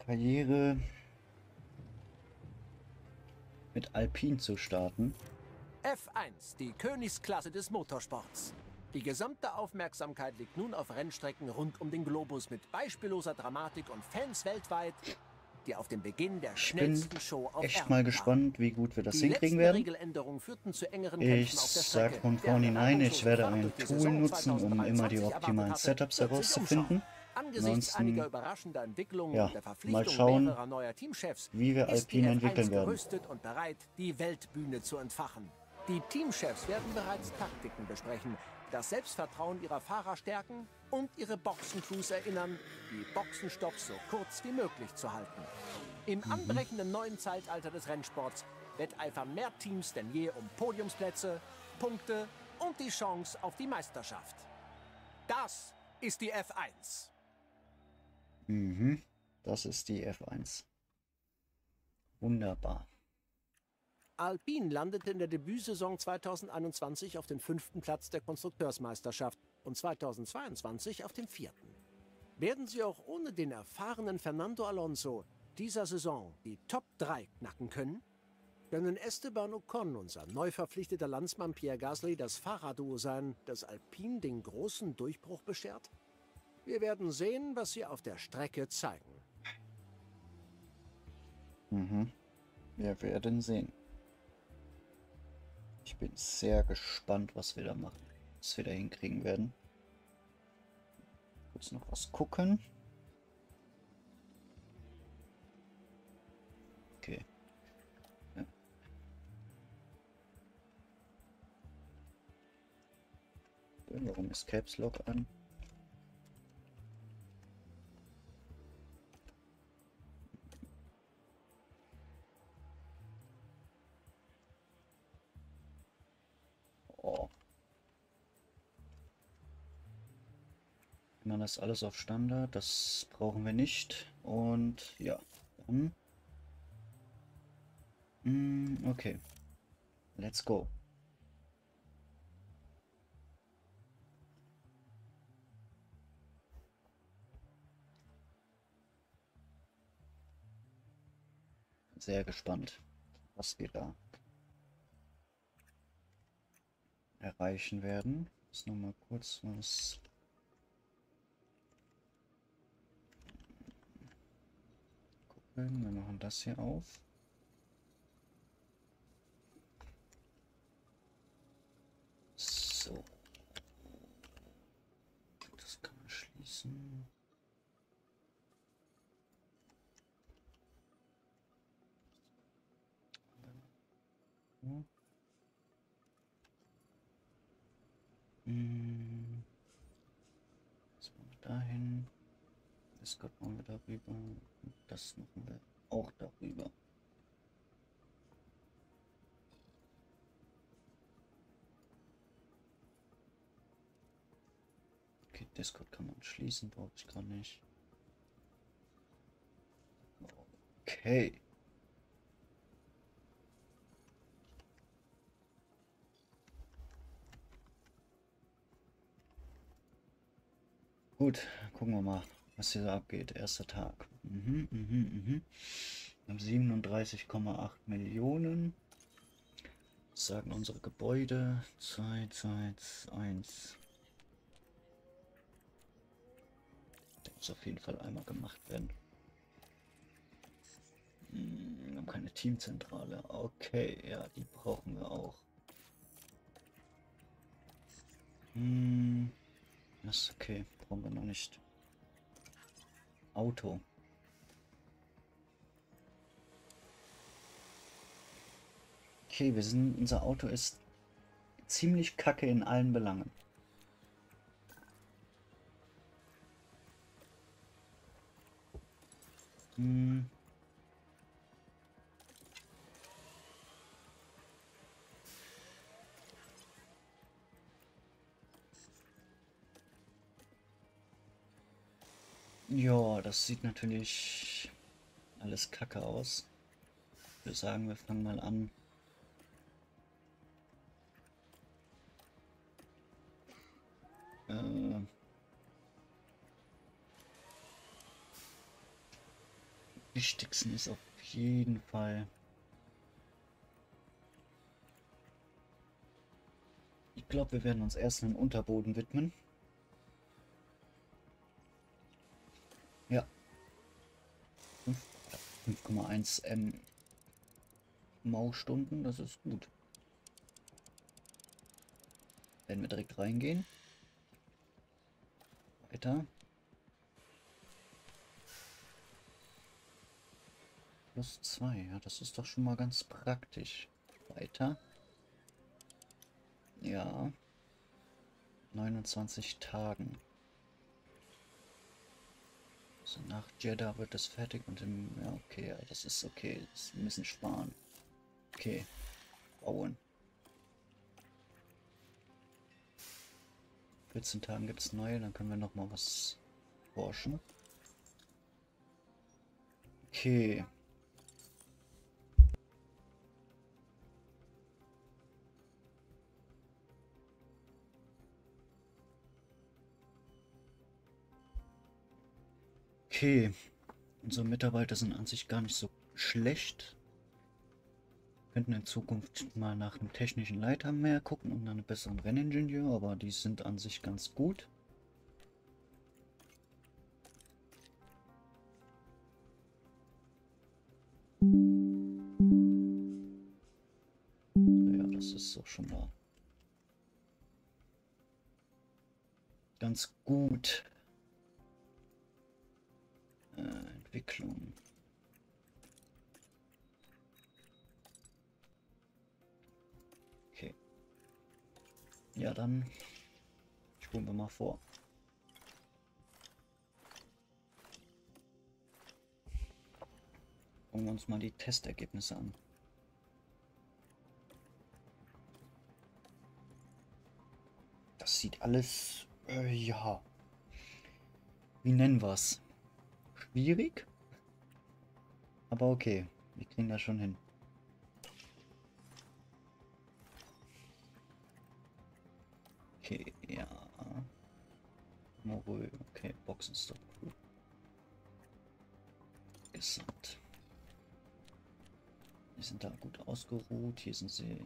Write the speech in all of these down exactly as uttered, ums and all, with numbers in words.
Karriere mit Alpine zu starten. F eins, die Königsklasse des Motorsports. Die gesamte Aufmerksamkeit liegt nun auf Rennstrecken rund um den Globus mit beispielloser Dramatik und Fans weltweit, die auf den Beginn der Ich bin schnellsten Show auf echt Erden mal warten. gespannt, wie gut wir das Die hinkriegen letzten werden. Regeländerungen führten zu engeren Ich Kämpfen auf der sage Strecke. von Der vornherein, ich reibungslose werde Fahrt ein durch die Tool Saison nutzen, um immer die zweitausenddreiundzwanzig optimalen erwartet hatte, Setups wird sich herauszufinden. umschauen. Angesichts einiger Ansonsten, überraschender Entwicklungen ja, und der mal Verpflichtung schauen, mehrerer neuer Teamchefs wie wir ist die Alpine F entwickeln eins werden. gerüstet und bereit, die Weltbühne zu entfachen. Die Teamchefs werden bereits Taktiken besprechen, das Selbstvertrauen ihrer Fahrer stärken und ihre Boxencrews erinnern, die Boxenstopps so kurz wie möglich zu halten. Im Mhm. anbrechenden neuen Zeitalter des Rennsports wetteifern mehr Teams denn je um Podiumsplätze, Punkte und die Chance auf die Meisterschaft. Das ist die F eins. Mhm. Das ist die F eins. Wunderbar. Alpine landete in der Debütsaison zweitausendeinundzwanzig auf den fünften Platz der Konstrukteursmeisterschaft und zweitausendzweiundzwanzig auf dem vierten. Werden sie auch ohne den erfahrenen Fernando Alonso dieser Saison die Top drei knacken können? Können Esteban Ocon und sein neu verpflichteter Landsmann Pierre Gasly das Fahrerduo sein, das Alpine den großen Durchbruch beschert? Wir werden sehen, was sie auf der Strecke zeigen. Mhm. Wir werden sehen. Ich bin sehr gespannt, was wir da machen, was wir da hinkriegen werden. Kurz noch was gucken. Okay. Ja. Warum ist Caps Lock an? Oh. Immer das alles auf Standard, das brauchen wir nicht. Und ja, dann. Mm, okay. Let's go. Sehr gespannt, was wir da erreichen werden. Jetzt noch mal kurz was gucken. Wir machen das hier auf. So. Das kann man schließen. Ja. Hm. Das machen wir dahin. Das machen wir darüber. Und das machen wir auch darüber. Okay, Discord kann man schließen, brauche ich gar nicht. Okay. Gut, gucken wir mal, was hier so abgeht. Erster Tag. Mhm, mhm, mhm. Wir haben siebenunddreißig Komma acht Millionen. Was sagen unsere Gebäude? zwei, zwei, eins. Der muss auf jeden Fall einmal gemacht werden. Hm, wir haben keine Teamzentrale. Okay, ja, die brauchen wir auch. Hm, das ist okay, brauchen wir noch nicht. Auto. Okay, wir sind, unser Auto ist ziemlich kacke in allen Belangen. Hm. Ja, das sieht natürlich alles kacke aus. Ich würde sagen, wir fangen mal an. Äh, wichtigsten ist auf jeden Fall, ich glaube, wir werden uns erst einem Unterboden widmen. Ja. fünf Komma eins M Maustunden, das ist gut. Werden wir direkt reingehen. Weiter. Plus zwei, ja, das ist doch schon mal ganz praktisch. Weiter. Ja. neunundzwanzig Tagen. So, nach Jeddah wird das fertig und im, ja, okay, ja, das ist okay. Das müssen sparen. Okay. Bauen. vierzehn Tagen gibt es neue, dann können wir noch mal was forschen. Okay. Okay. Unsere Mitarbeiter sind an sich gar nicht so schlecht. Könnten in Zukunft mal nach einem technischen Leiter mehr gucken und nach einem besseren Renningenieur, aber die sind an sich ganz gut. Ja, das ist so schon mal ganz gut. Äh, Entwicklung. Okay. Ja, dann spulen wir mal vor. Gucken wir uns mal die Testergebnisse an. Das sieht alles, äh, ja. Wie nennen wir es? Schwierig? Aber okay, wir kriegen das schon hin. Okay, ja. Morö, okay, Boxenstopp. Gesamt. Die sind da gut ausgeruht. Hier sind sie.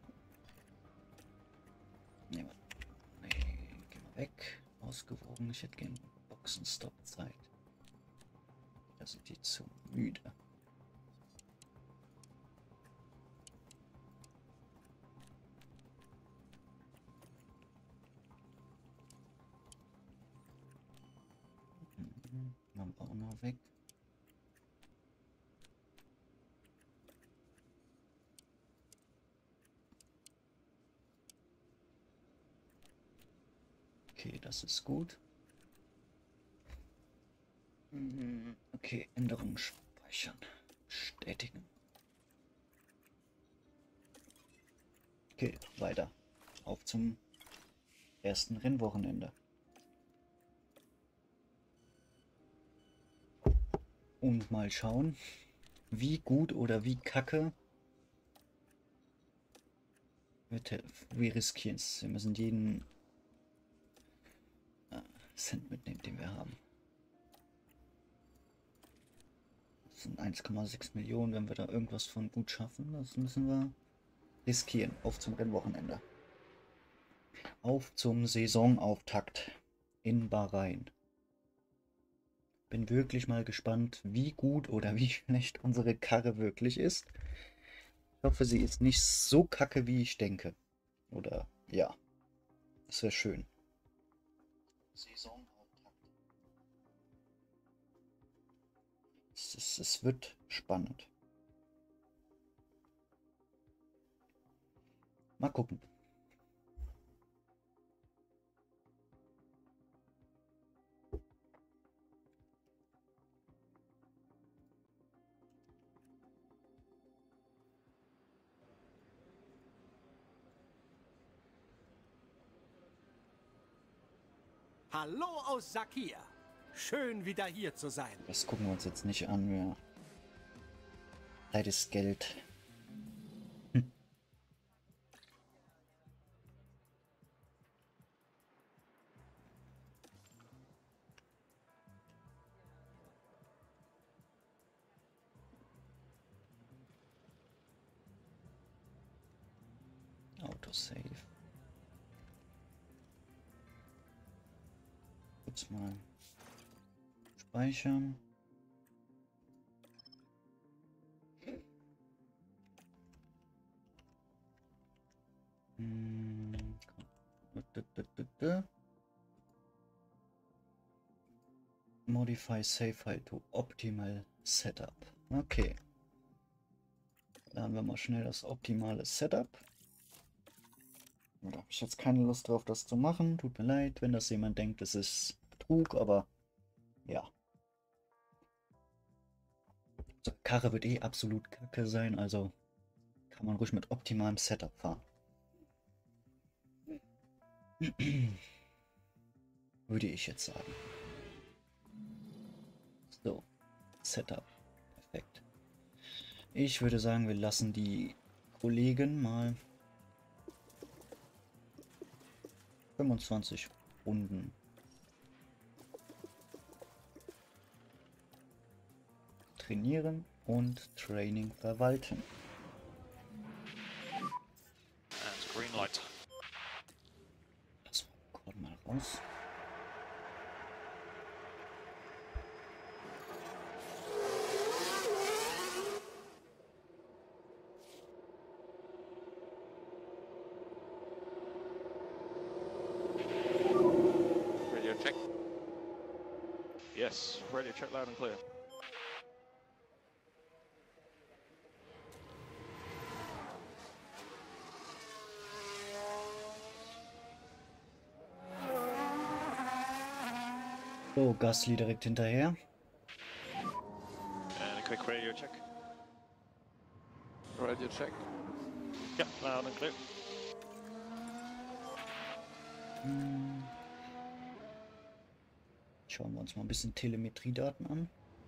Nee, nee, geh mal weg. Ausgewogen. Ich hätte gerne Boxenstopp-Zeit. Da sind die zu müde. Mhm. Dann auch noch weg. Okay, das ist gut. Okay, Änderungen speichern. Bestätigen. Okay, weiter. Auf zum ersten Rennwochenende. Und mal schauen, wie gut oder wie kacke wir, wir riskieren es. Wir müssen jeden Cent mitnehmen, den wir haben. Das sind eins Komma sechs Millionen, wenn wir da irgendwas von gut schaffen. Das müssen wir riskieren. Auf zum Rennwochenende. Auf zum Saisonauftakt in Bahrain. Bin wirklich mal gespannt, wie gut oder wie schlecht unsere Karre wirklich ist. Ich hoffe, sie ist nicht so kacke, wie ich denke. Oder ja, das wäre schön. Saisonauftakt. Es, ist, es wird spannend. Mal gucken. Hallo aus Sakia. Schön wieder hier zu sein. Das gucken wir uns jetzt nicht an. Ja. Zeit ist Geld. Hm. Save. Kurz mal speichern. Hm. Modify Save File to Optimal Setup. Okay. Laden wir mal schnell das optimale Setup. Da habe ich jetzt keine Lust drauf, das zu machen. Tut mir leid, wenn das jemand denkt, das ist Betrug, aber ja. So, Karre wird eh absolut kacke sein, also kann man ruhig mit optimalem Setup fahren. Würde ich jetzt sagen. So, Setup. Perfekt. Ich würde sagen, wir lassen die Kollegen mal fünfundzwanzig Runden trainieren und Training verwalten. And green light. Lass mal mal raus. Radio check. Yes, radio check loud and clear. So, Gasly direkt hinterher. And a quick radio check. Radio check. Yep, loud and clear. Hm. Schauen wir uns mal ein bisschen Telemetriedaten an.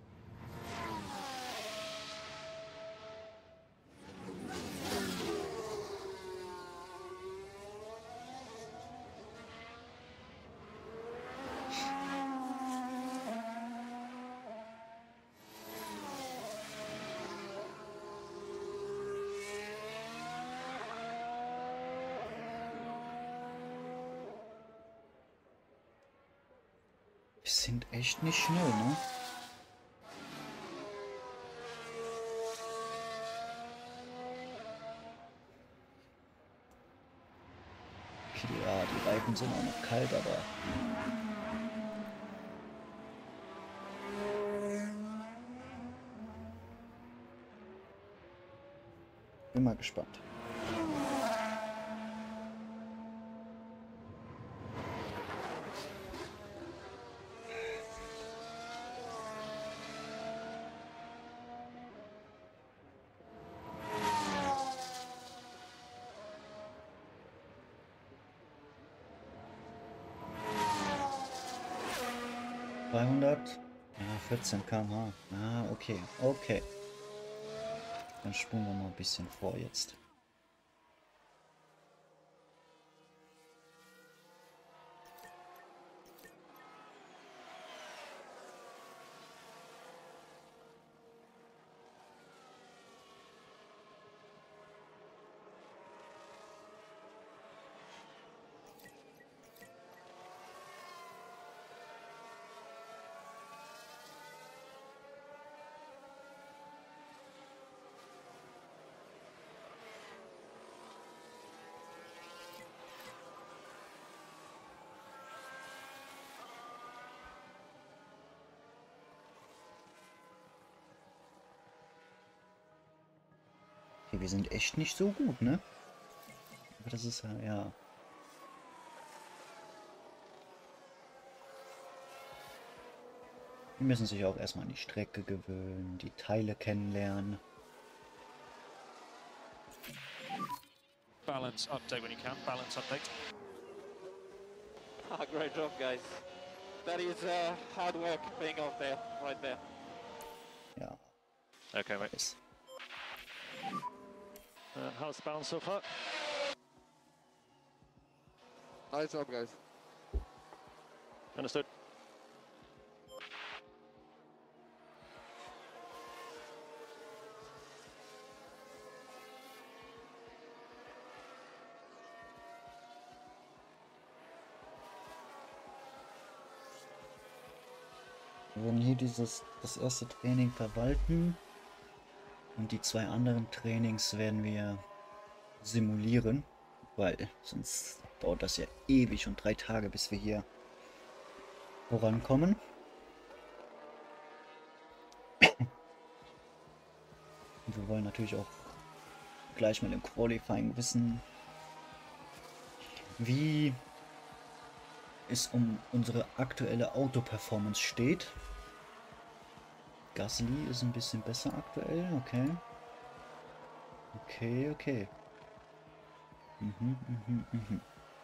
Wir sind echt nicht schnell, ne? Okay, ja, die Reifen sind auch noch kalt, aber... Bin mal gespannt. zweihundert, ja, vierzehn Kilometer pro Stunde. Ah, okay, okay. Dann spulen wir mal ein bisschen vor jetzt. Okay, wir sind echt nicht so gut, ne? Aber das ist ja, ja. Die müssen sich auch erstmal an die Strecke gewöhnen, die Teile kennenlernen. Balance update when you can. Balance update. Ah, great job, guys. That is uh, hard work paying off there, right there. Ja. Okay, mate. Ist. Uh, how's the balance so far? Nice job, guys. Understood. Wir werden hier dieses, das erste Training verwalten und die zwei anderen Trainings werden wir simulieren, weil sonst dauert das ja ewig und drei Tage, bis wir hier vorankommen. Und wir wollen natürlich auch gleich mal im Qualifying wissen, wie es um unsere aktuelle Auto-Performance steht. Gasly ist ein bisschen besser aktuell, okay. Okay, okay. Mhm, mhm, mhm.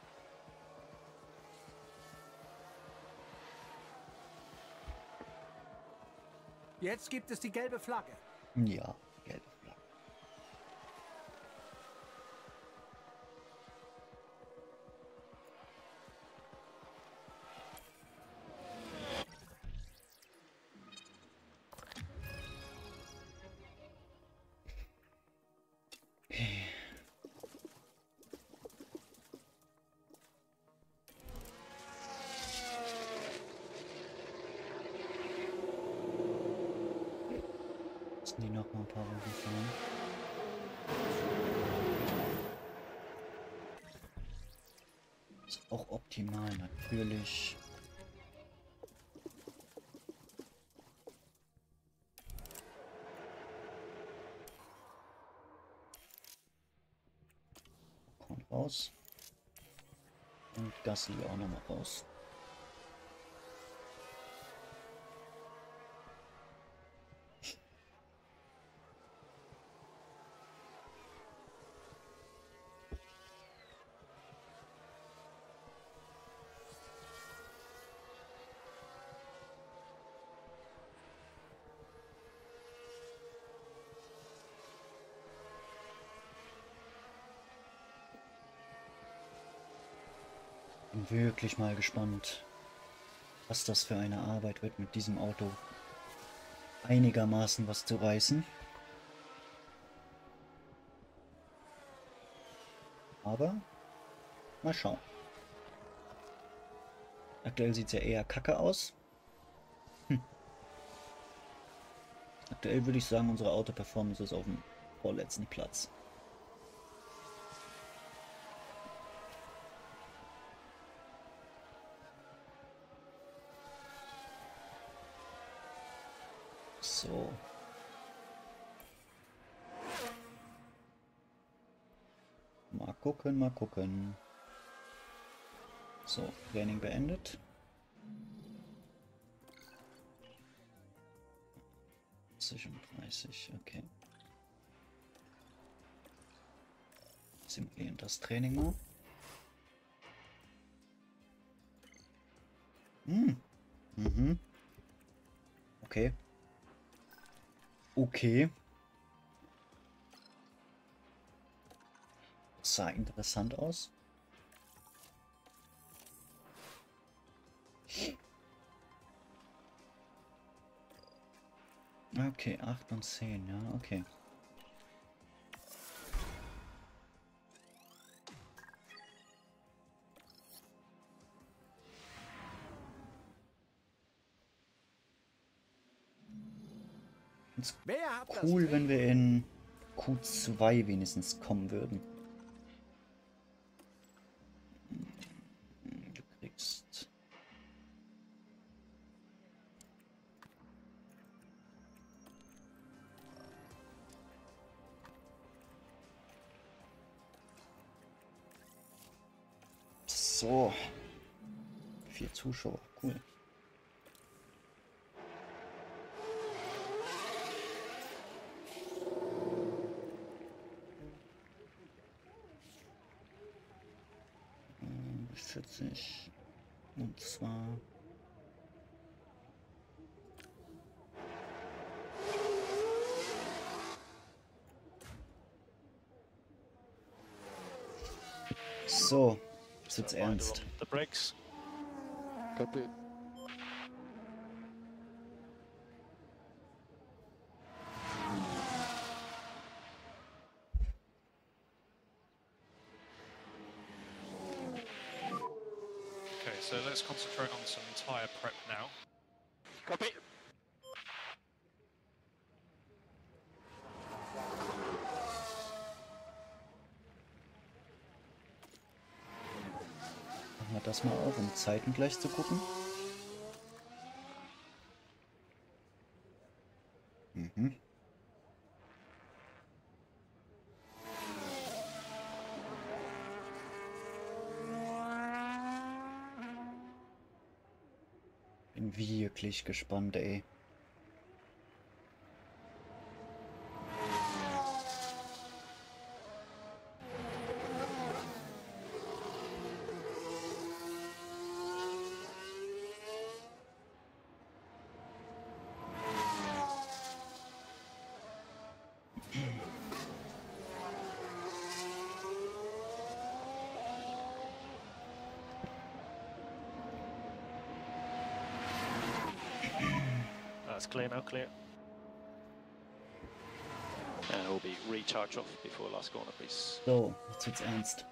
Jetzt gibt es die gelbe Flagge. Ja, gelbe Flagge. Müssen die noch mal ein paar Runden fahren? Ist auch optimal, natürlich. Kommt raus. Und Gasly auch noch mal raus. Bin wirklich mal gespannt, was das für eine Arbeit wird, mit diesem Auto einigermaßen was zu reißen. Aber mal schauen. Aktuell sieht es ja eher kacke aus. Hm. Aktuell würde ich sagen, unsere Auto-Performance ist auf dem vorletzten Platz. So. Mal gucken, mal gucken. So, Training beendet. dreißig, okay. Simulieren das Training mal. Hm. Mhm. Okay. Okay. Das sah interessant aus. Okay, acht und zehn, ja, okay. Wer hat das Cool, Training? wenn wir in Q zwei wenigstens kommen würden. Du kriegst... So. Vier Zuschauer, cool. vierzig. Und zwar... So, ist jetzt ernst. The brakes. Copy. Okay, so let's concentrate on some tyre prep now. Copy. Machen wir das mal auf, um Zeiten gleich zu gucken. Mhm. Bin wirklich gespannt, ey. That's clear now, clear. And we'll be recharge off before last corner, please. So, jetzt wird's ernst.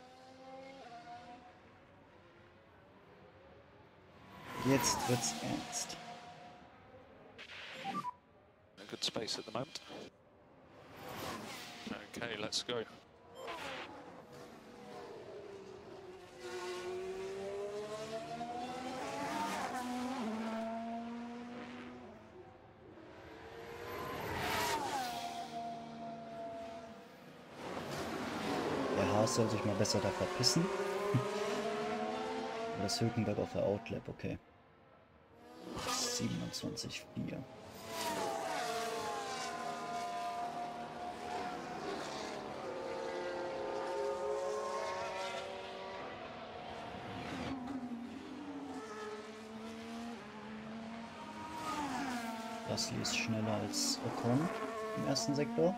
Jetzt wird's ernst. A good space at the moment. Okay, let's go. Der Haas soll sich mal besser da verpissen. Und das Hülkenberg auf der Outlap, okay. siebenundzwanzig Komma vier. Gasly ist schneller als Ocon im ersten Sektor.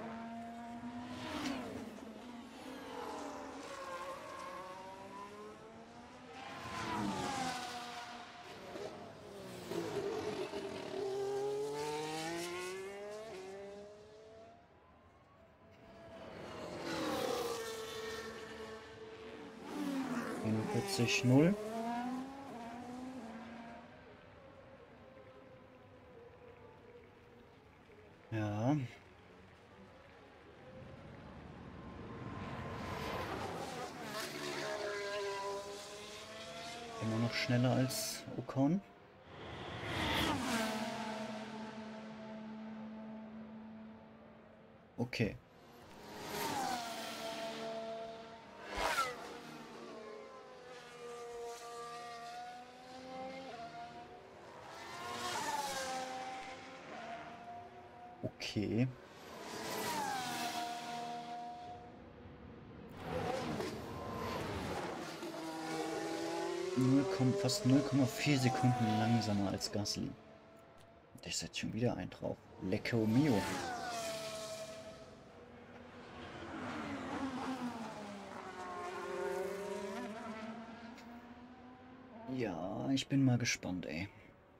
einundvierzig null. Ja. Immer noch schneller als Ocon. Okay. Okay. null, fast null Komma vier Sekunden langsamer als Gasly. Der setzt schon wieder einen drauf. Lecco mio. Ja, ich bin mal gespannt, ey.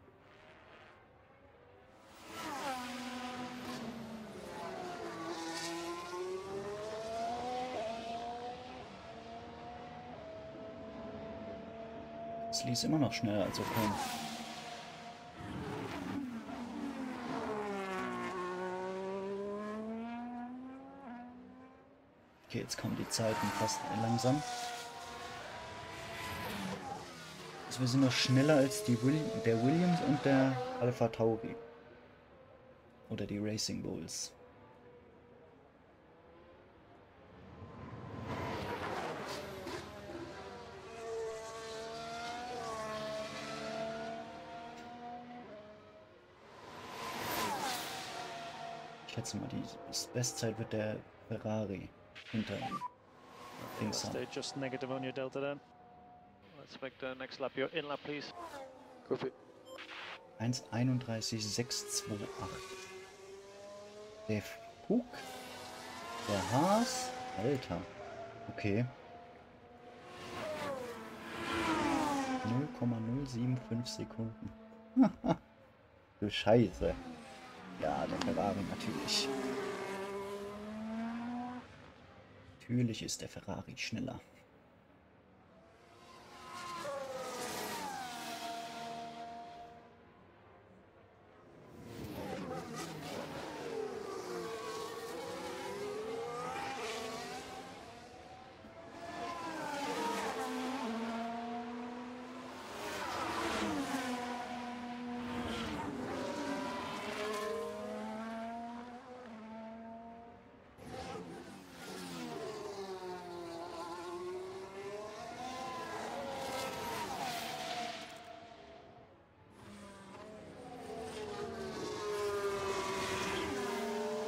Gasly ist immer noch schneller als Ocon. Okay, jetzt kommen die Zeiten fast langsam. Also wir sind noch schneller als die Will der Williams und der Alpha Tauri. Oder die Racing Bulls. Ich schätze mal, die Bestzeit wird der Ferrari hinter Dings haben. Stay just negative on your delta then. Let's make the next lap your in lap, please. Copy. eins einunddreißig sechshundertachtundzwanzig. Der Fug. Der Haas. Alter. Okay. null Komma null sieben fünf Sekunden. Du Scheiße. Ja, der Ferrari natürlich. Natürlich ist der Ferrari schneller.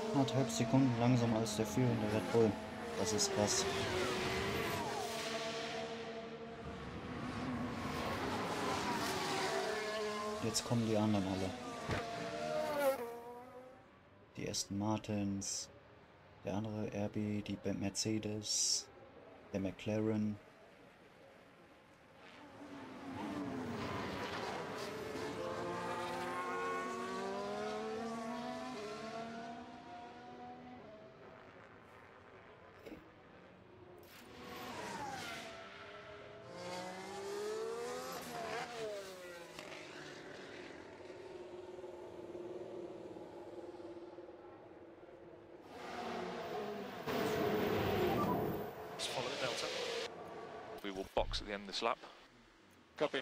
Anderthalb Sekunden langsamer als der führende Red Bull. Das ist krass. Jetzt kommen die anderen alle. Die Aston Martins, der andere R B, die Mercedes, der McLaren. Follow the Delta. We will box at the end of this lap. Copy.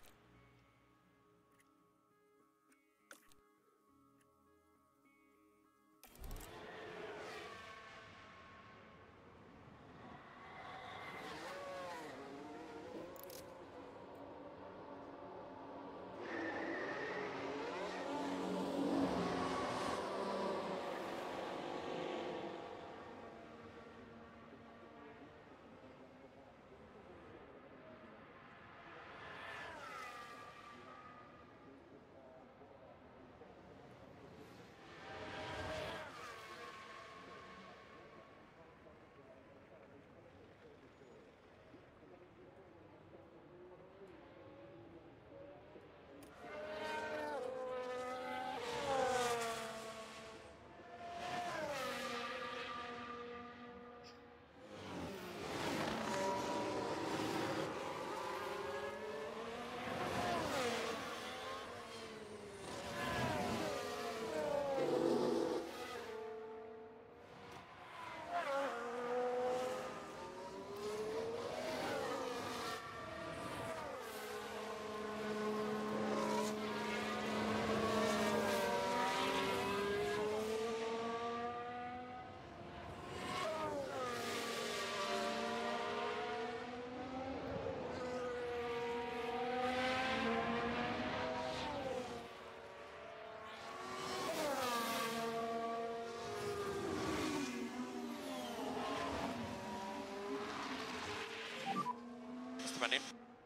Menu.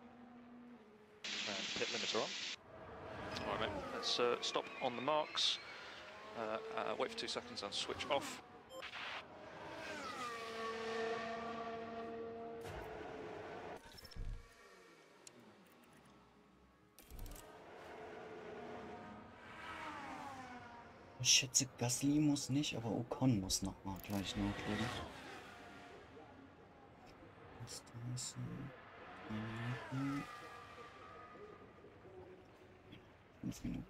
And pit limiter on. All right, mate. Let's uh, stop on the marks. Uh, uh, wait for two seconds and switch off. Ich schätze, Gasly muss nicht, aber Ocon muss noch mal gleich nachlegen. Was das? Mhm. Fünf Minuten.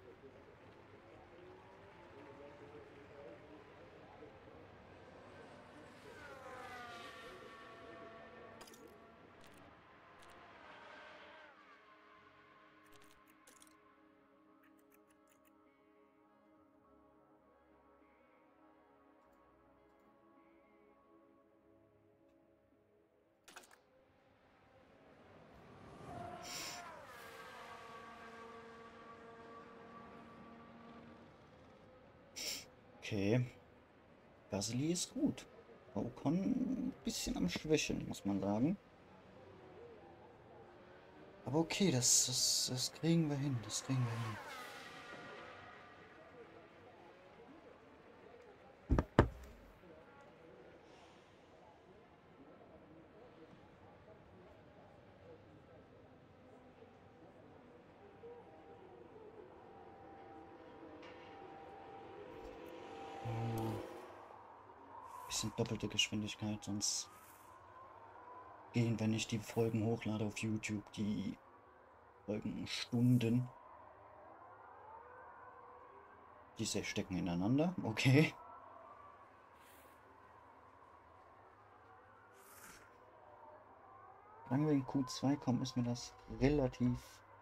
Okay. Gasly ist gut. Ocon ein bisschen am Schwächeln, muss man sagen. Aber okay, das, das, das kriegen wir hin. Das kriegen wir hin. Bisschen doppelte Geschwindigkeit, sonst gehen, wenn ich die Folgen hochlade auf YouTube, die Folgen Stunden. Diese stecken ineinander, okay. Solange wir in Q zwei kommen, ist mir das relativ...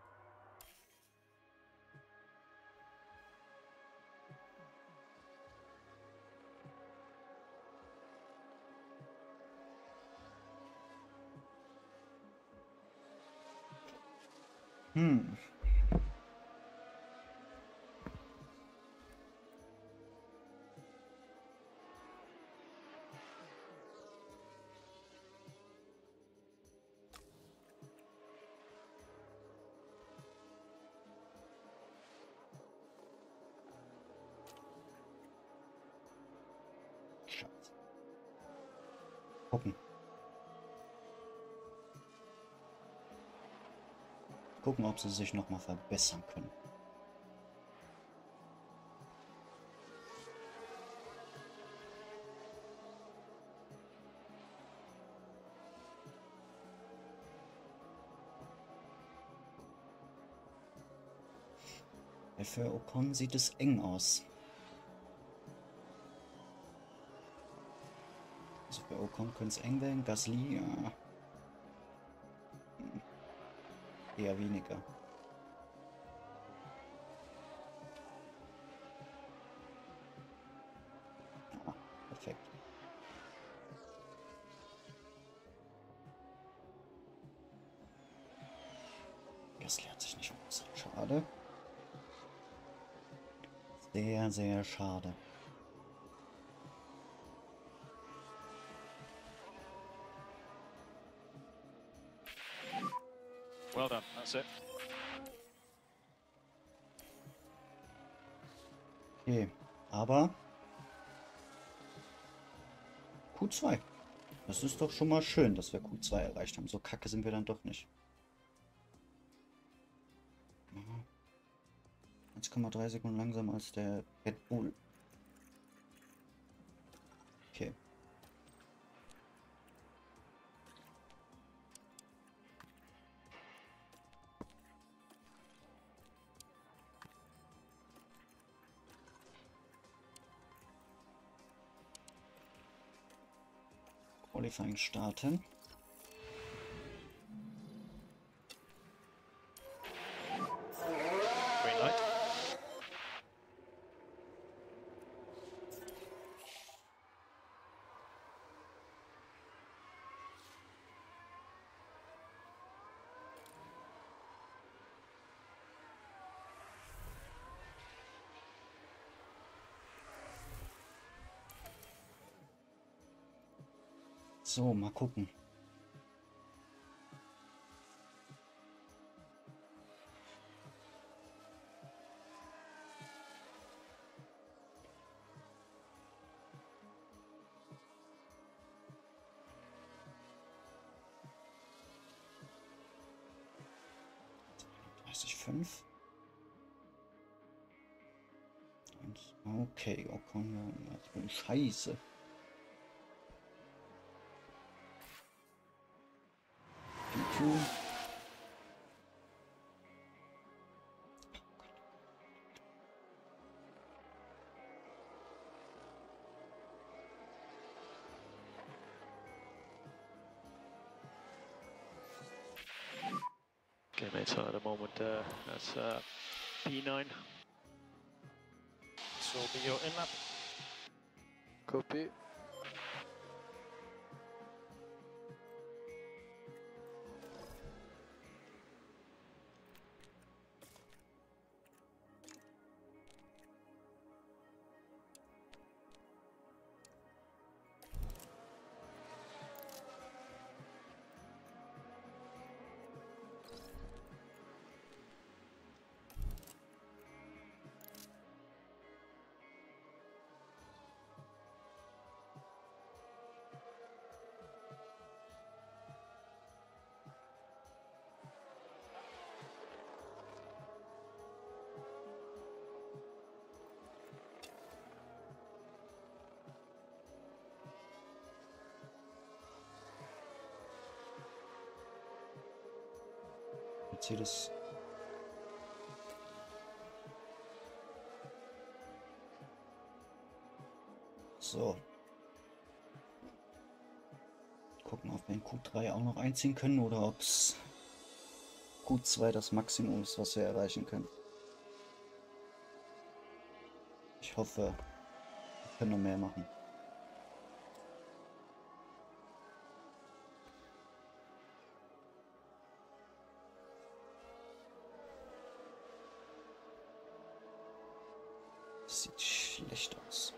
Hm. Scheiße. Gucken. Gucken, ob sie sich noch mal verbessern können. Für Ocon sieht es eng aus. Also für Ocon könnte es eng werden. Gasly, ja. Eher weniger. Ja, perfekt. Gasly hat sich nicht verbessert. Schade. Sehr, sehr schade. Well done, that's it. Okay, aber Q zwei. Das ist doch schon mal schön, dass wir Q zwei erreicht haben. So kacke sind wir dann doch nicht. eins Komma drei Sekunden langsamer als der Red Bull. Okay. Qualifying starten. Green light. So, mal gucken. dreißig Komma fünf. Okay, Ocon, ja, Scheiße. P zwei. Okay, mate, so at the moment uh, that's uh, P nine. This will be your in-lap. Copy. Mercedes. So. Gucken, ob wir in Q drei auch noch einziehen können oder ob es Q zwei das Maximum ist, was wir erreichen können. Ich hoffe, wir können noch mehr machen. Sieht schlecht aus.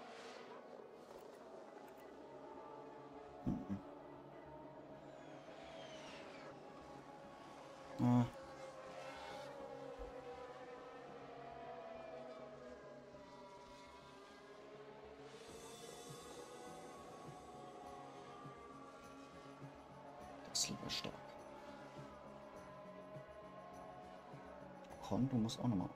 Mhm. Ah. Gasly war stark. Con, du musst auch nochmal.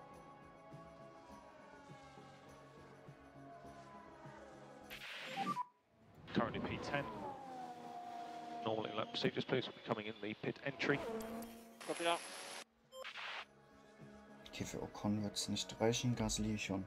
Currently P ten. Normal in-lap procedures, please. Will be coming in the pit entry. Copy that. Okay, für Ocon wird es nicht reichen, Gasly schon.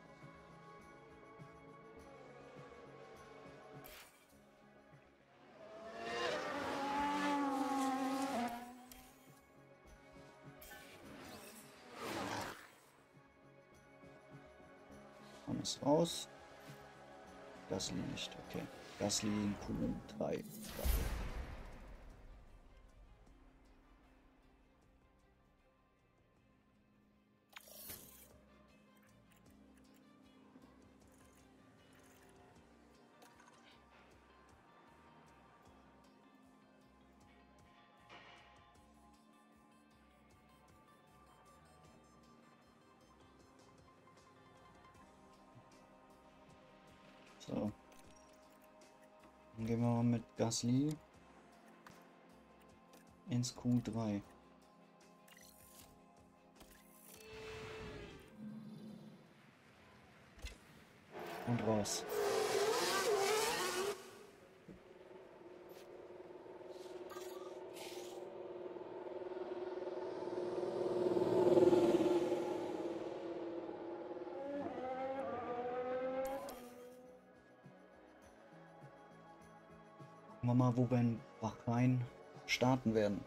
Ocon ist raus. Gasly nicht, okay. Gasly in Q drei. So. Dann gehen wir mal mit Gasly ins Q drei. Und raus. Gucken wir mal, wo wir in Bahrain starten werden.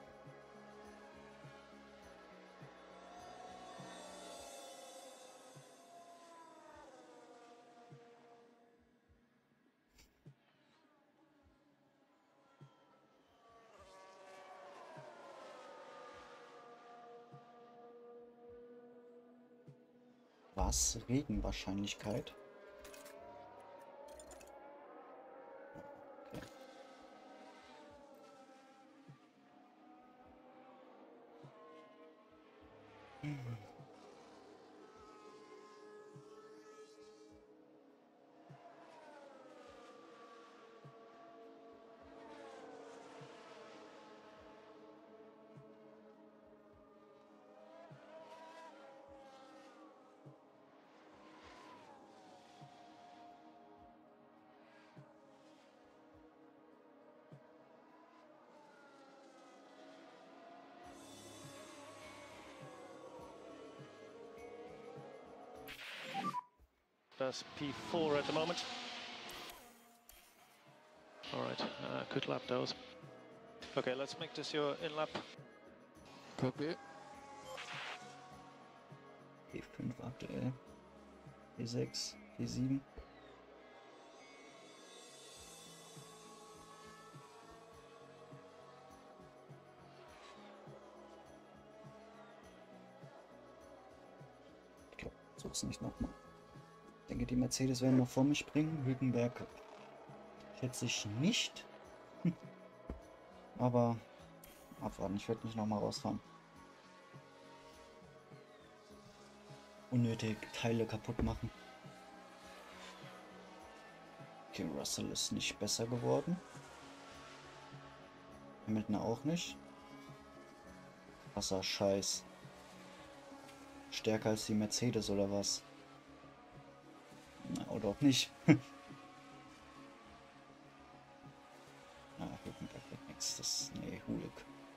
Was? Regenwahrscheinlichkeit? Okay. Mhm. That's P four at the moment. All right, uh, good lap those. Okay, let's make this your in-lap. Copy. P fünf aktuell. P sechs, P sieben. Ich glaube, so ist nicht nochmal. Ich denke, die Mercedes werden noch vor mich springen. Hülkenberg schätze ich nicht. Aber abwarten, ich werde nicht nochmal rausfahren. Unnötig Teile kaputt machen. Okay, Russell ist nicht besser geworden. Hamilton auch nicht. Krasser Scheiß. Stärker als die Mercedes oder was? Na, oder auch nicht. Ah, Hülkenberg wird nix. Das. Nee, Hulik.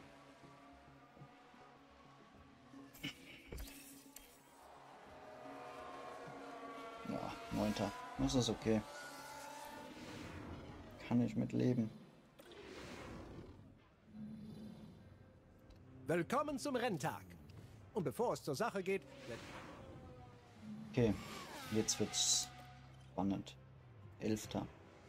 Ja, neunter. Das ist okay. Kann ich mit leben. Willkommen zum Renntag. Und bevor es zur Sache geht, wird Okay, jetzt wird's spannend. Elfter.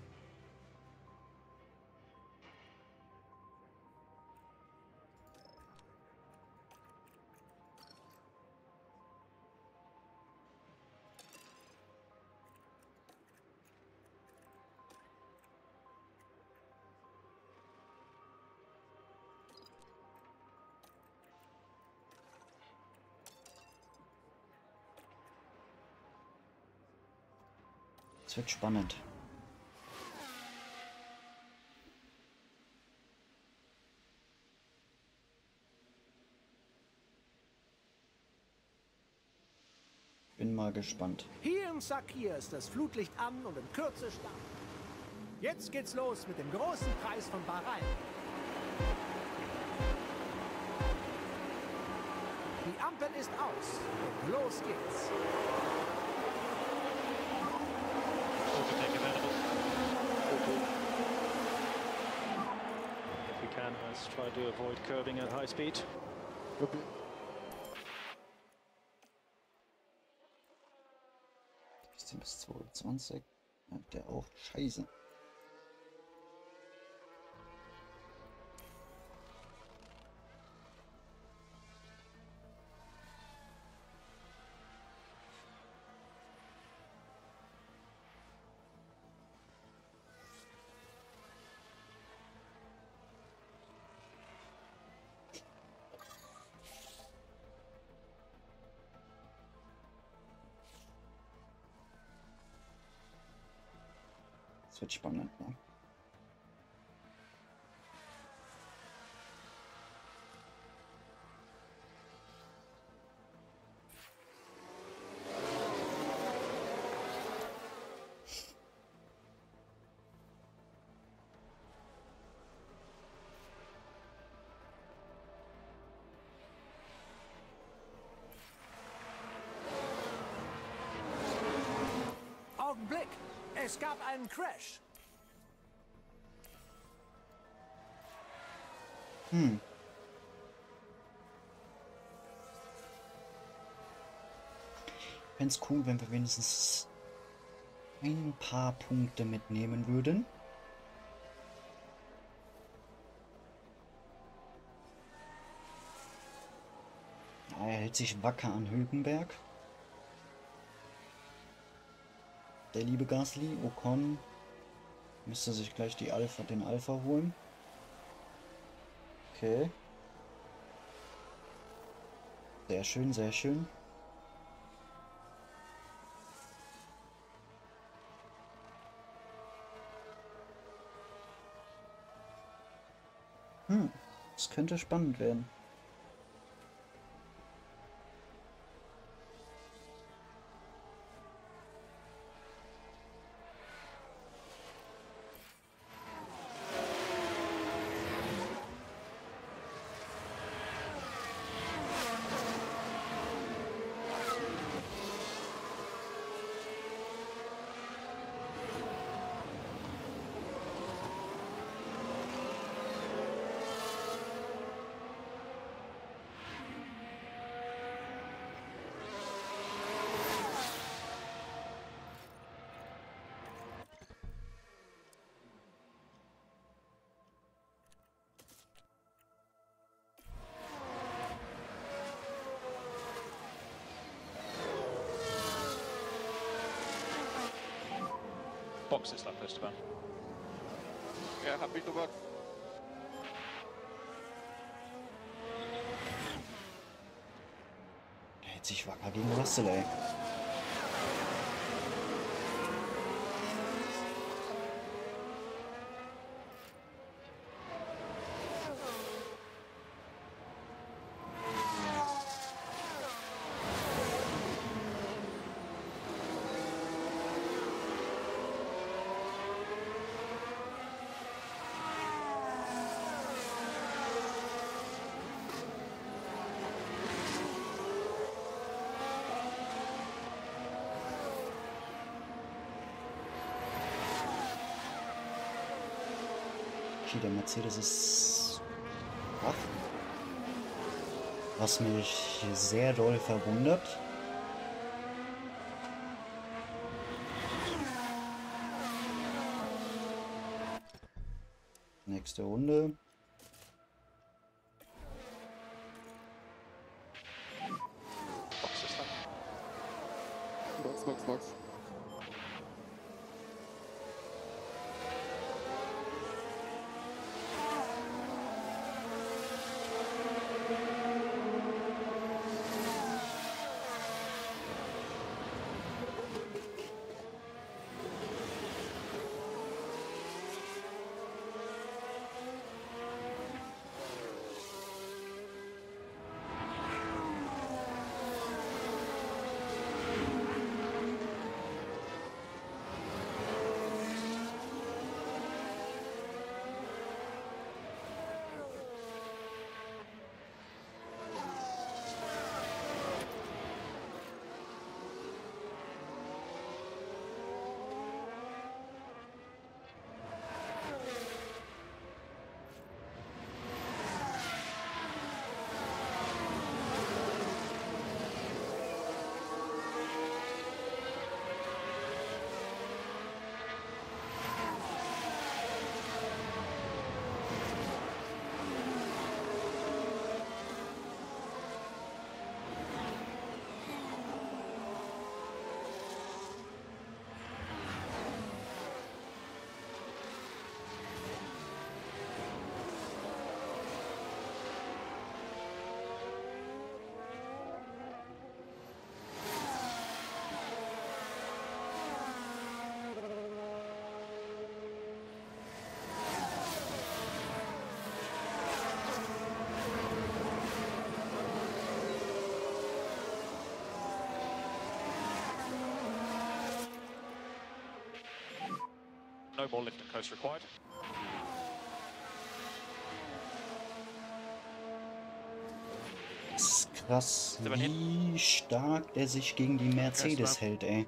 Es wird spannend. mal gespannt. Hier im Sakhir ist das Flutlicht an und in Kürze starten. Jetzt geht's los mit dem großen Preis von Bahrain. Die Ampel ist aus und los geht's. Overtake available. If we can, let's try to avoid curving at high speed. Copy. sechzehn bis zweiundzwanzig. Ja, der auch. Scheiße. Das wird spannend, ne? Augenblick! Es gab einen Crash. Hm. Ich fände es cool, wenn wir wenigstens ein paar Punkte mitnehmen würden. Er hält sich wacker an Hülkenberg. Der liebe Gasly, Ocon müsste sich gleich die Alpha, den Alpha holen. Okay. Sehr schön, sehr schön. Hm, das könnte spannend werden. Box this lap, Esteban. Yeah, happy to work. Der hält sich wacker gegen Russell, ey. Okay, der Mercedes ist wach. Was mich sehr doll verwundert. Nächste Runde. Box this lap. Box, box, box. no more lift and coast required. Das ist krass, wie stark der sich gegen die Mercedes hält, ey.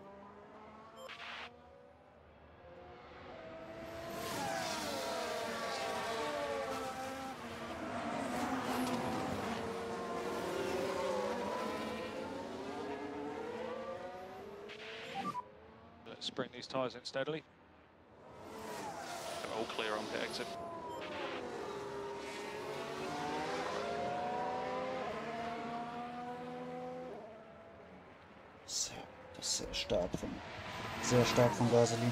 Let's bring these tyres in steadily. All clear on pit exit. Sehr, das ist sehr stark von, sehr stark von Gasly.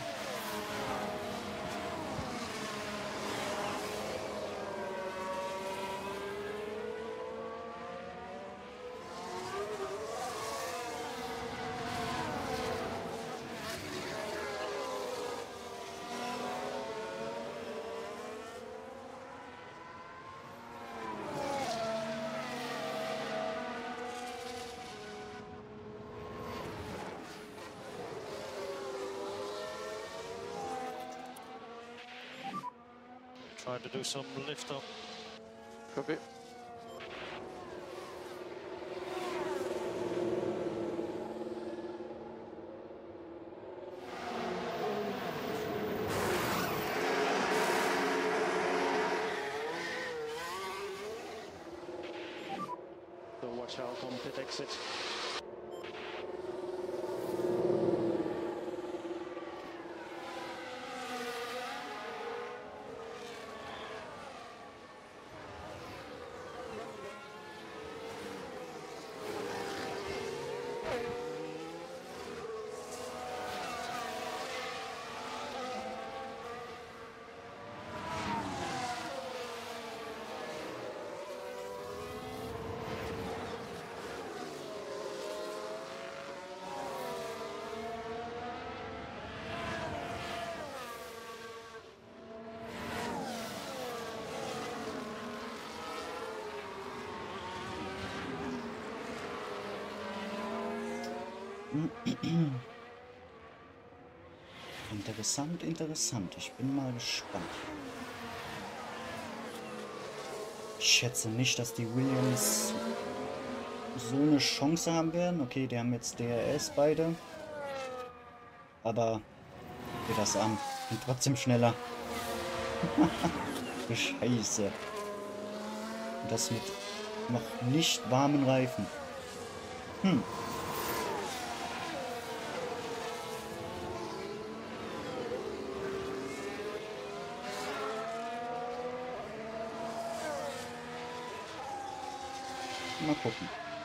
Trying to do some lift up. Copy. So watch out on pit exit. Interessant, interessant. Ich bin mal gespannt. Ich schätze nicht, dass die Williams so eine Chance haben werden. Okay, die haben jetzt D R S beide. Aber geht das an. Sind trotzdem schneller. Scheiße. Und das mit noch nicht warmen Reifen. Hm. Mal gucken.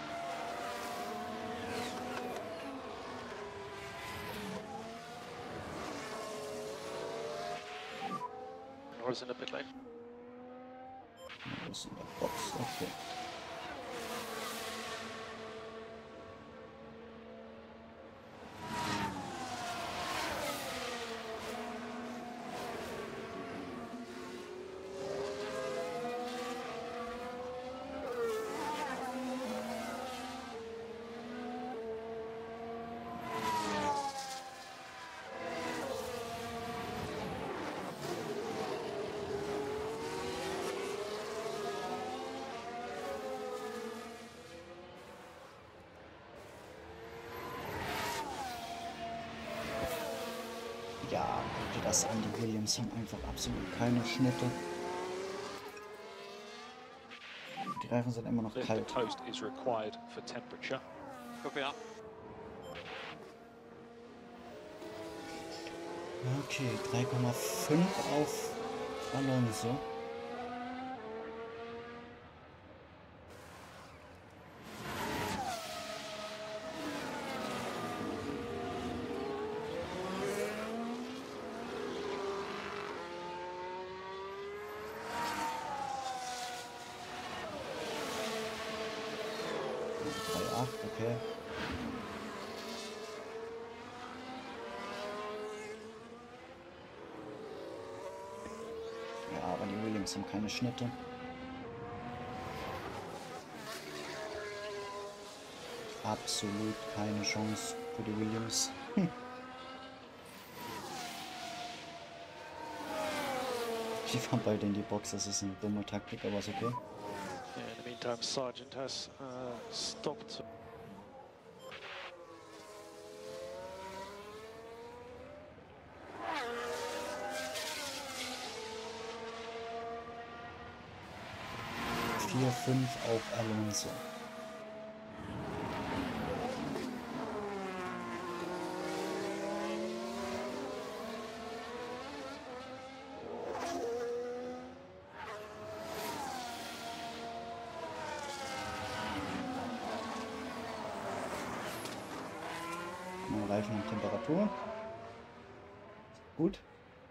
Norris in the pit lane. Das ist in der Box, okay. Ja, guck dir das an, die Williams haben einfach absolut keine Schnitte. Die Reifen sind immer noch Lift kalt. and coast is required for temperature. Copy that. Okay, drei Komma fünf auf Alonso. drei Komma acht, okay. Ja, aber die Williams haben keine Schnitte. Absolut keine Chance für die Williams. Hm. Die fahren beide in die Box, das ist eine dumme Taktik, aber ist okay. Yeah, in the meantime, Sargent has uh, stopped. vier fünf auf Alonso. Mal Reifen und Temperatur. Gut.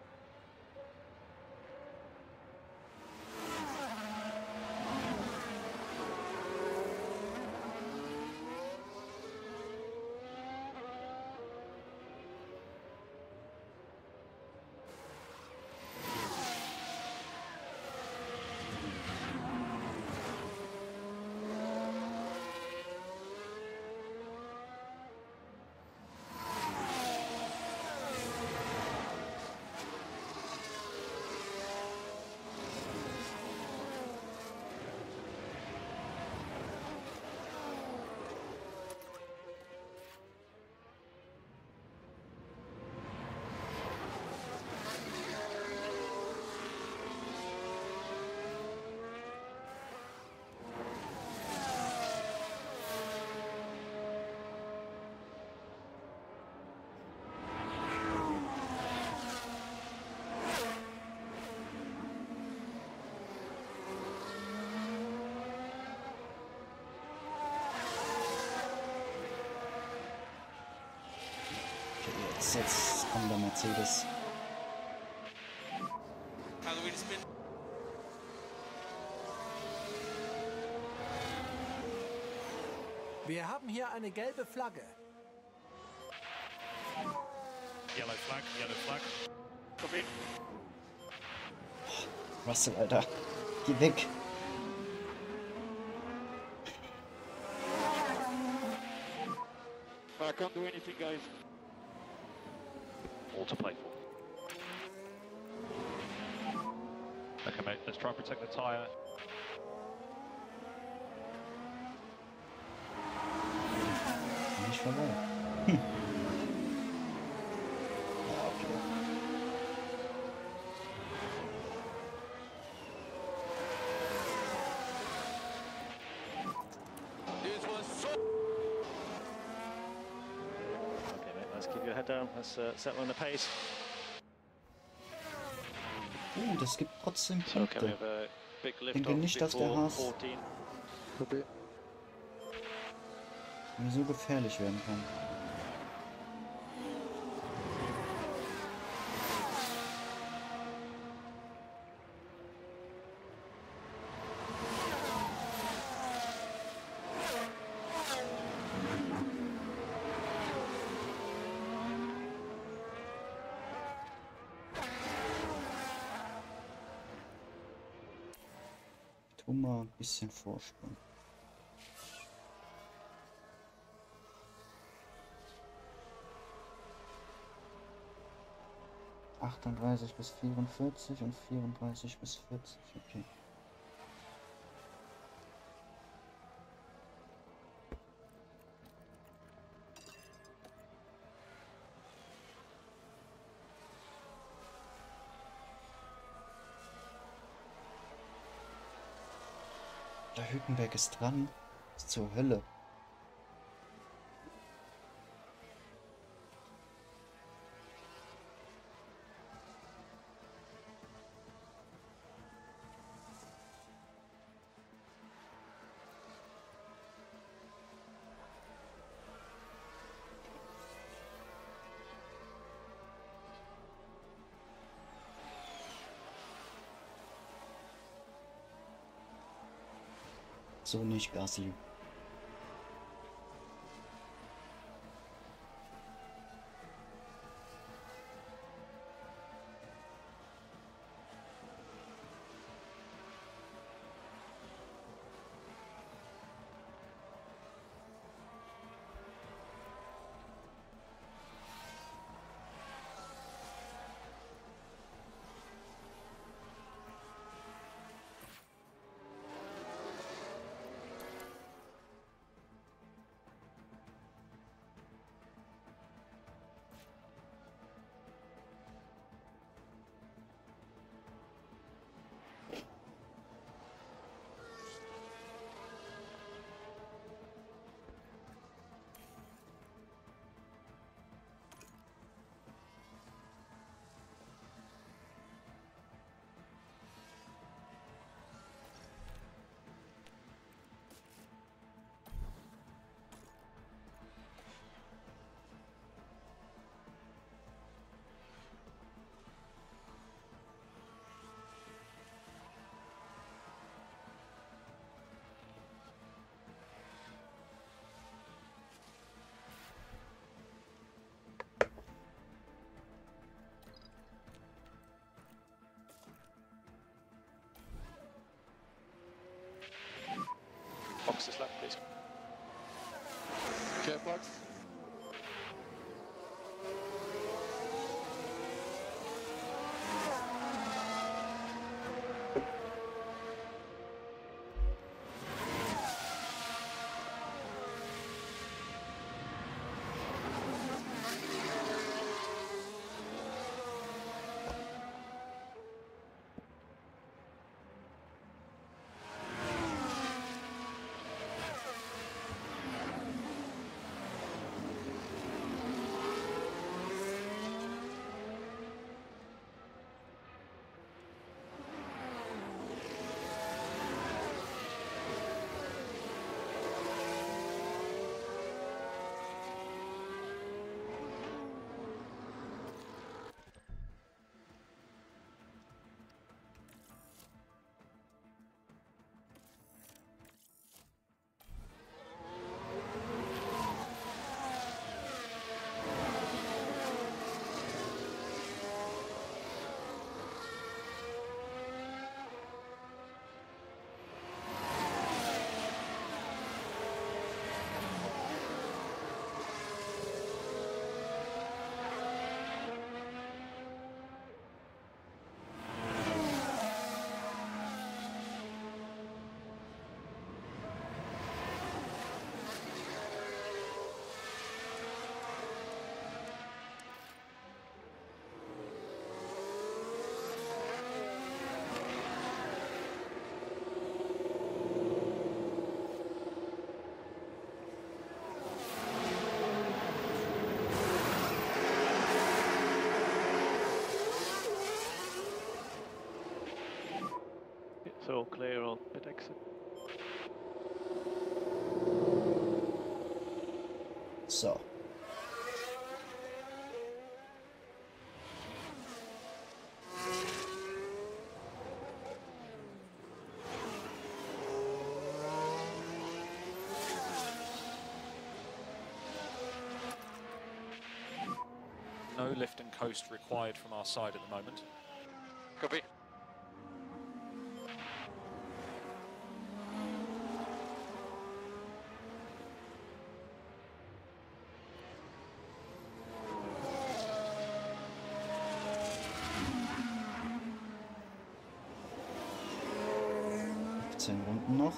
Jetzt, jetzt kommt der Mercedes. Wir haben hier eine gelbe Flagge. Yellow flag, yellow flag. Copy. Russell, Alter. Geh weg. I can't do anything, guys. All to play for. Okay, mate, let's try and protect the tyre. Nicht vorbei. Hm. Ja, okay. Okay, mate, let's keep your head down. Let's uh, settle on the pace. Uh, das gibt trotzdem So, okay, we Punkte. have a big lift Denke off nicht, dass der before Haas fourteen. Copy. so gefährlich werden kann. Tu mal ein bisschen Vorsprung. achtunddreißig bis vierundvierzig und vierunddreißig bis vierzig, okay. Der Hülkenberg ist dran. Ist zur Hölle. So nicht, Gasly. Cap box. It's all clear on pit exit. So. No lift and coast required from our side at the moment. Copy. Zehn Runden noch.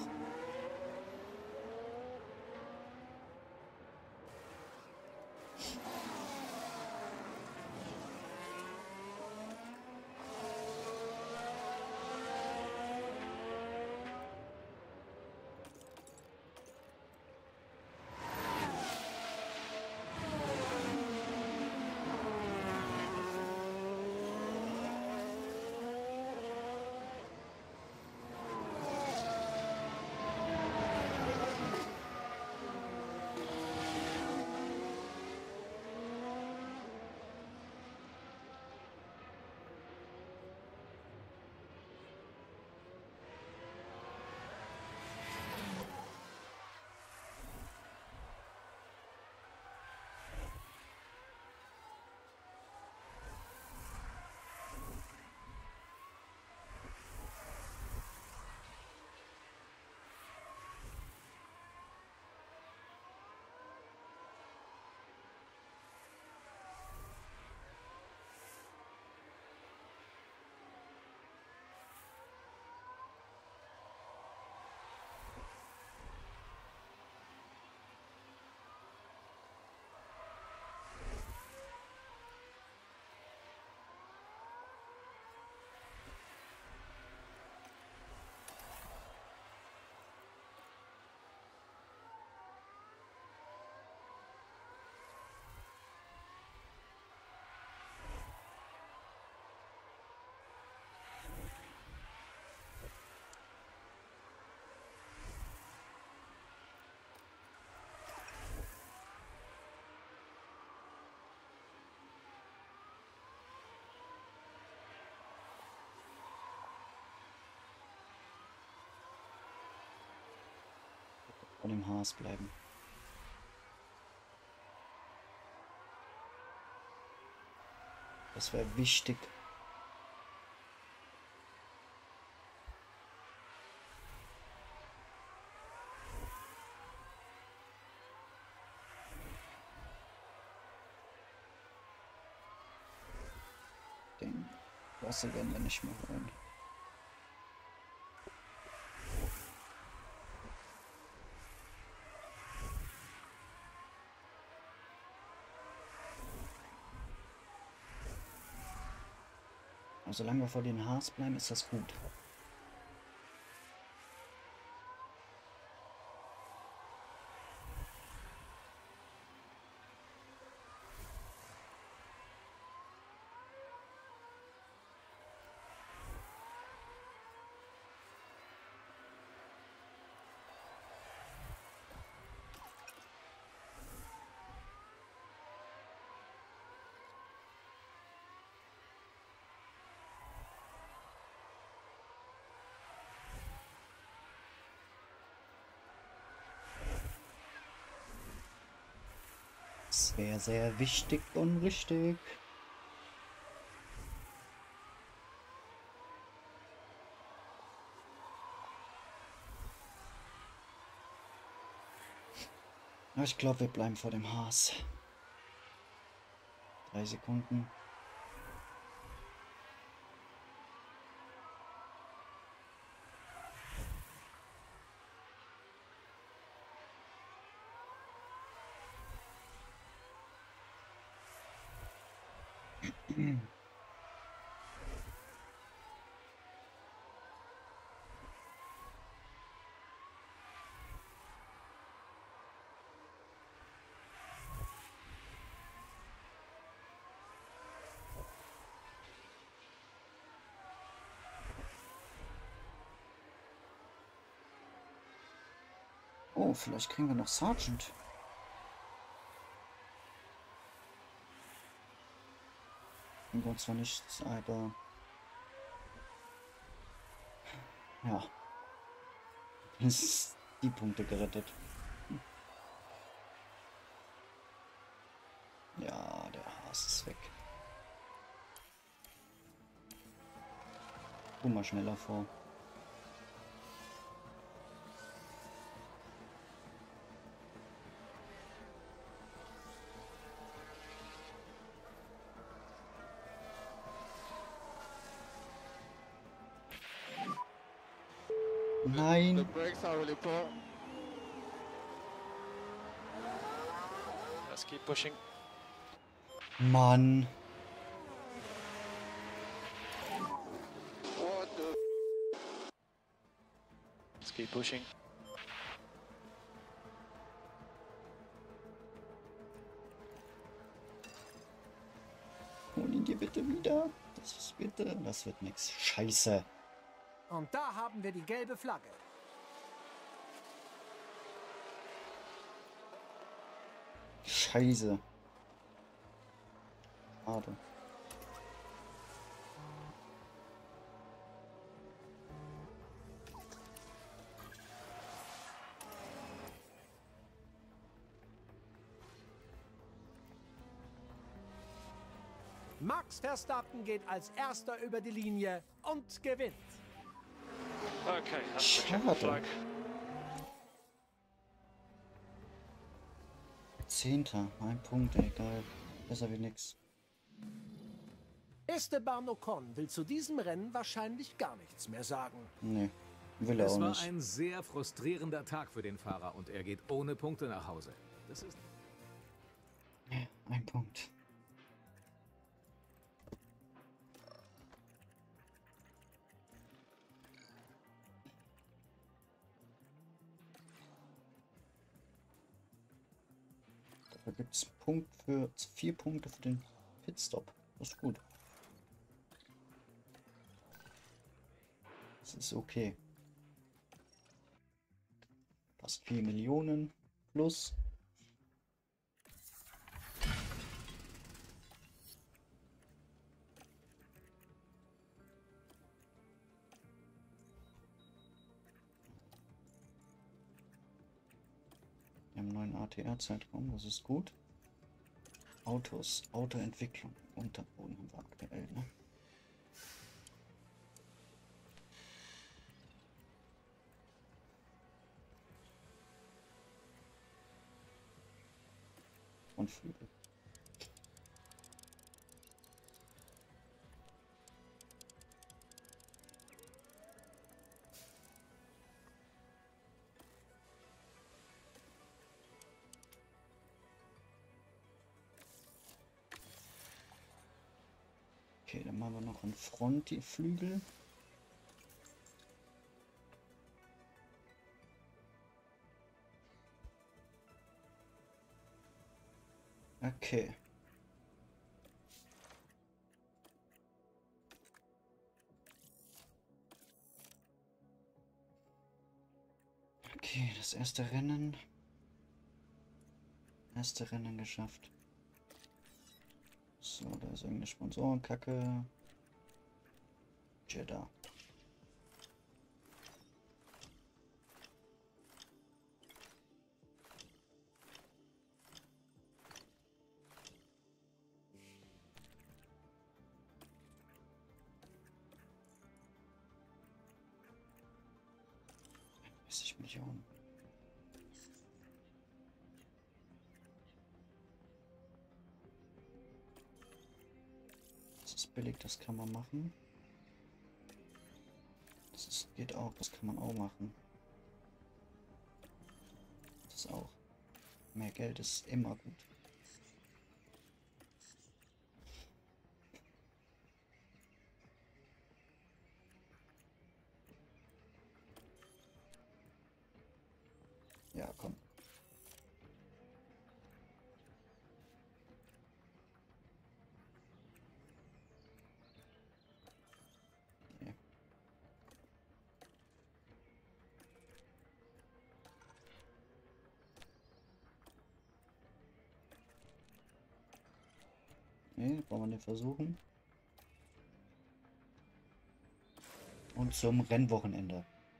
Von dem Haas bleiben. Das wäre wichtig. Bosse werden wir nicht mehr holen. Aber solange wir vor den Haars bleiben, ist das gut. Sehr, sehr wichtig und richtig. Aber ich glaube, wir bleiben vor dem Haas. Drei Sekunden. Oh, vielleicht kriegen wir noch Sergeant. Und zwar nichts, aber ja, ist die Punkte gerettet. Ja, der Haas ist weg. Tu mal schneller vor. Nein. The brakes are really poor. Let's keep pushing. Mann. What the? Let's keep pushing. Hol ihn dir bitte wieder. Das ist bitte. Das wird nix. Scheiße. Und da haben wir die gelbe Flagge. Scheiße. Schade. Max Verstappen geht als erster über die Linie und gewinnt. Okay, that's the checkered Schade. flag. Zehnter. Ein Punkt, egal. Besser wie nix. Esteban Ocon will zu diesem Rennen wahrscheinlich gar nichts mehr sagen. Nee. Will er Es auch war nicht. ein sehr frustrierender Tag für den Fahrer und er geht ohne Punkte nach Hause. Das ist Ein Punkt. Da gibt es Punkt für vier Punkte für den Pitstop. Das ist gut. Das ist okay. Fast vier Millionen plus. Wir haben einen neuen A T R-Zeitraum, das ist gut. Autos, Autoentwicklung, Unterboden haben wir aktuell, ne? Und Flügel. Okay, dann machen wir noch einen Frontflügel. Okay. Okay, das erste Rennen. Erste Rennen geschafft. So, da ist irgendeine Sponsorenkacke. Jeddah. einunddreißig Millionen. Das ist billig, das kann man machen. Das ist, geht auch, das kann man auch machen. Das ist auch. Mehr Geld ist immer gut. Ja, komm. Nee. Nee, wollen wir nicht versuchen. Und zum Rennwochenende.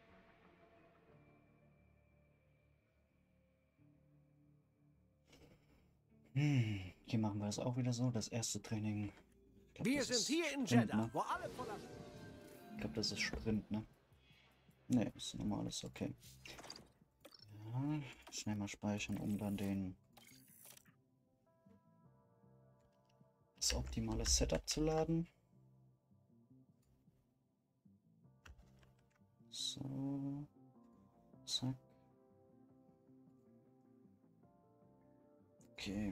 Hm, hier machen wir es auch wieder so. Das erste Training. Ich glaub, Wir das sind ist hier in Sprint, Jeddah, ne? wo alle voller... Ich glaube, das ist Sprint, ne? Ne, ist normales, okay. Ja, schnell mal speichern, um dann den das optimale Setup zu laden. So. Zack. Okay.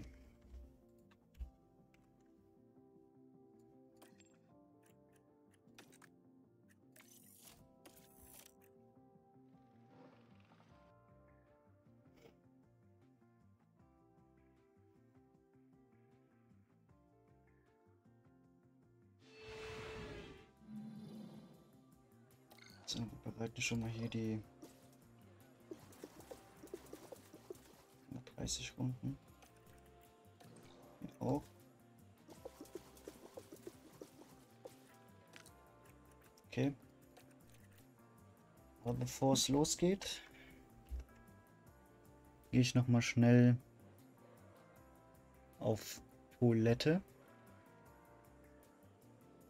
So, wir bereiten schon mal hier die dreißig Runden. Hier auch. Okay. Aber bevor es losgeht, gehe ich noch mal schnell auf Toilette.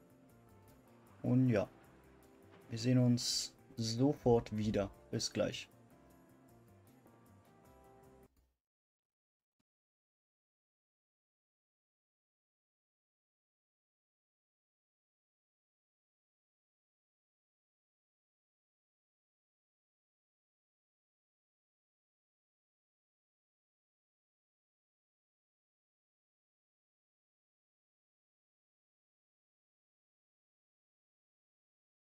Und ja, wir sehen uns sofort wieder. Bis gleich.